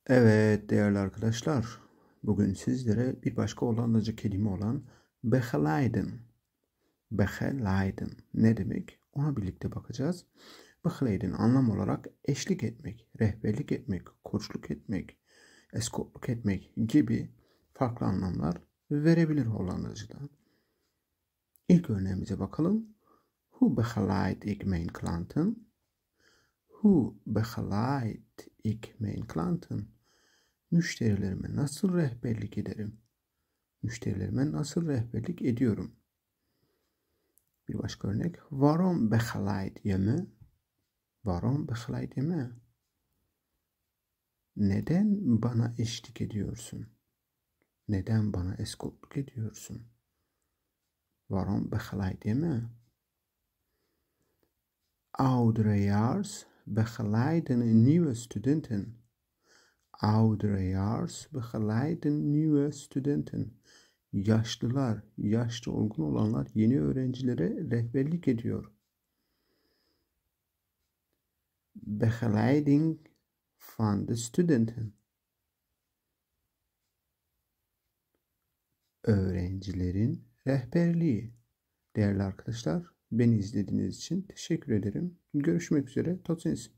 Evet değerli arkadaşlar, bugün sizlere bir başka Hollandaca kelime olan begeleiden. Begeleiden ne demek? Ona birlikte bakacağız. Begeleiden anlam olarak eşlik etmek, rehberlik etmek, koçluk etmek, eskortluk etmek gibi farklı anlamlar verebilir Hollandaca'da. İlk örneğimize bakalım. Hoe begeleid ik mijn klanten? Hoe begeleid ik mijn klanten? Müşterilerime nasıl rehberlik ederim? Müşterilerime nasıl rehberlik ediyorum? Bir başka örnek. Waarom begeleid je me? Waarom begeleid je me? Neden bana eşlik ediyorsun? Neden bana eskortluk ediyorsun? Waarom begeleid je me? Ouderejaars begeleiden nieuwe studenten. Ouderejaars begeleiden nieuwe studenten. Yaşlılar, yaşlı olgun olanlar yeni öğrencilere rehberlik ediyor. Begeleiding van de studenten. Öğrencilerin rehberliği. Değerli arkadaşlar, beni izlediğiniz için teşekkür ederim. Görüşmek üzere. Tot ziens.